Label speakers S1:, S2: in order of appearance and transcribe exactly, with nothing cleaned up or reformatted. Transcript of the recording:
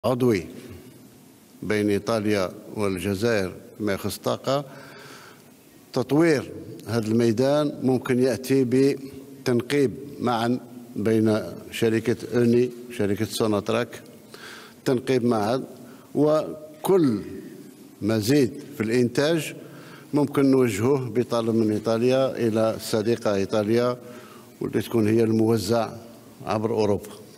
S1: عضوي بين إيطاليا والجزائر فيما يخص الطاقة. تطوير هذا الميدان ممكن يأتي بتنقيب معا بين شركة أوني وشركة سوناتراك، تنقيب معا، وكل مزيد في الإنتاج ممكن نوجهه بطلب من إيطاليا إلى الصديقة إيطاليا واللي تكون هي الموزع عبر أوروبا.